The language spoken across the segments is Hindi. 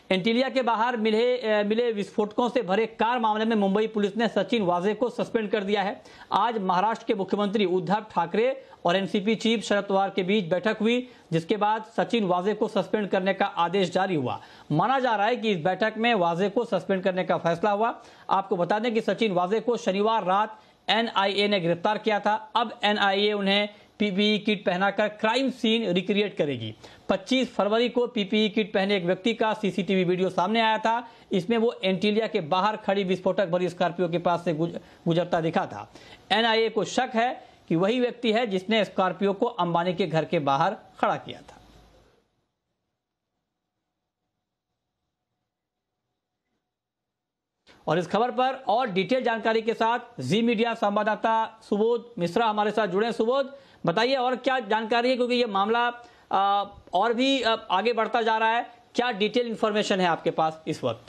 एंटीलिया के बाहर मिले विस्फोटकों से भरे कार मामले में मुंबई पुलिस ने सचिन वाजे को सस्पेंड कर दिया है। आज महाराष्ट्र के मुख्यमंत्री उद्धव ठाकरे और एनसीपी चीफ शरद पवार के बीच बैठक हुई, जिसके बाद सचिन वाजे को सस्पेंड करने का आदेश जारी हुआ। माना जा रहा है कि इस बैठक में वाजे को सस्पेंड करने का फैसला हुआ। आपको बता दें कि सचिन वाजे को शनिवार रात एनआईए ने गिरफ्तार किया था। अब एनआईए उन्हें पीपीई किट पहनाकर क्राइम सीन रिक्रिएट करेगी। 25 फरवरी को पीपीई किट पहने एक व्यक्ति का सीसीटीवी वीडियो सामने आया था। इसमें वो एंटीलिया के बाहर खड़ी विस्फोटक भरी स्कॉर्पियो के पास से गुजरता दिखा था। एनआईए को शक है कि वही व्यक्ति है जिसने स्कॉर्पियो को अंबानी के घर के बाहर खड़ा किया था। और इस खबर पर और डिटेल जानकारी के साथ जी मीडिया संवाददाता सुबोध मिश्रा हमारे साथ जुड़े। सुबोध, बताइए और क्या जानकारी है, क्योंकि ये मामला और भी आगे बढ़ता जा रहा है। क्या डिटेल इंफॉर्मेशन है आपके पास इस वक्त?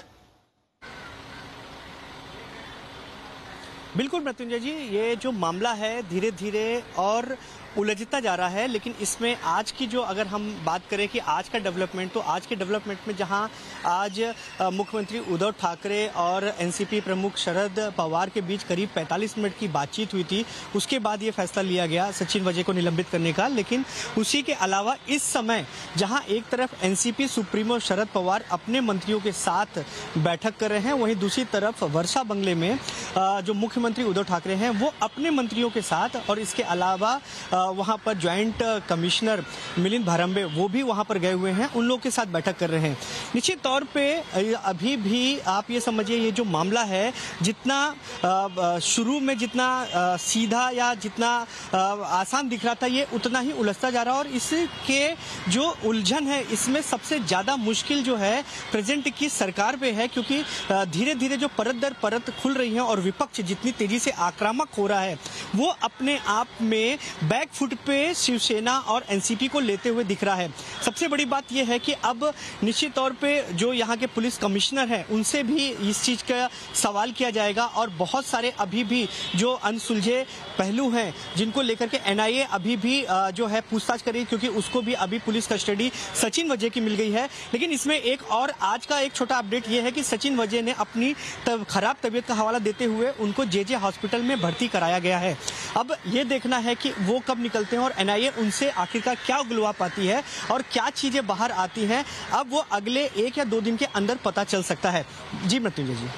बिल्कुल मृत्युंजय जी, ये जो मामला है धीरे धीरे और उलझता जा रहा है, लेकिन इसमें आज की जो अगर हम बात करें कि आज का डेवलपमेंट, तो आज के डेवलपमेंट में जहां आज मुख्यमंत्री उद्धव ठाकरे और एनसीपी प्रमुख शरद पवार के बीच करीब 45 मिनट की बातचीत हुई थी, उसके बाद ये फैसला लिया गया सचिन वाजे को निलंबित करने का। लेकिन उसी के अलावा इस समय जहां एक तरफ एनसीपी सुप्रीमो शरद पवार अपने मंत्रियों के साथ बैठक कर रहे हैं, वहीं दूसरी तरफ वर्षा बंगले में जो मुख्यमंत्री उद्धव ठाकरे हैं वो अपने मंत्रियों के साथ, और इसके अलावा वहां पर ज्वाइंट कमिश्नर मिलिंद भारंबे वो भी वहां पर गए हुए हैं, उन लोगों के साथ बैठक कर रहे हैं। निश्चित तौर पे अभी भी आप ये समझिए, ये जो मामला है जितना शुरू में जितना सीधा या जितना आसान दिख रहा था, ये उतना ही उलझता जा रहा है। और इसके जो उलझन है, इसमें सबसे ज्यादा मुश्किल जो है प्रेजेंट की सरकार पे है, क्योंकि धीरे धीरे जो परत दर परत खुल रही है और विपक्ष जितनी तेजी से आक्रामक हो रहा है, वो अपने आप में बैक फुट पे शिवसेना और एनसीपी को लेते हुए दिख रहा है। सबसे बड़ी बात यह है कि अब निश्चित तौर पे जो यहाँ के पुलिस कमिश्नर हैं उनसे भी इस चीज का सवाल किया जाएगा, और बहुत सारे अभी भी जो अनसुलझे पहलू हैं जिनको लेकर के एनआईए अभी भी जो है पूछताछ करेगी, क्योंकि उसको भी अभी पुलिस कस्टडी सचिन वाजे की मिल गई है। लेकिन इसमें एक और आज का एक छोटा अपडेट यह है कि सचिन वाजे ने अपनी खराब तबीयत का हवाला देते हुए उनको जेजे हॉस्पिटल में भर्ती कराया गया है। अब ये देखना है कि वो कब निकलते हैं और एनआईए उनसे आखिरकार क्या उगलवा पाती है और क्या चीजें बाहर आती हैं, अब वो अगले 1 या 2 दिन के अंदर पता चल सकता है। जी मृत्युंजय जी।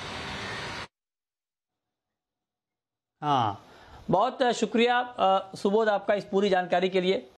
हाँ, बहुत शुक्रिया सुबोध आपका इस पूरी जानकारी के लिए।